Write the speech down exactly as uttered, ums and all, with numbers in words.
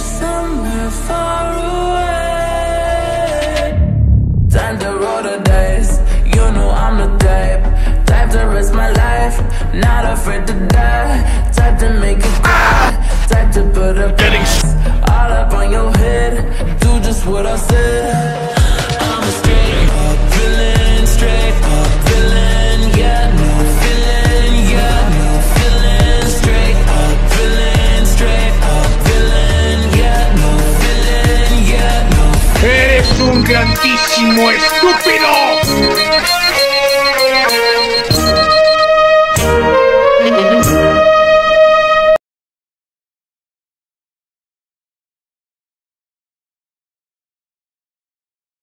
somewhere far away. Time to roll the dice. You know I'm the type, type to risk my life, not afraid to die, type to make it cry, type to put a price all up on your head. Do just what I said. I'm a straight up villain, straight up villain, yeah, no feeling, yeah, no feeling, straight up villain, straight up villain, yeah, no feeling, yeah, no feeling. Eres un grandísimo estúpido.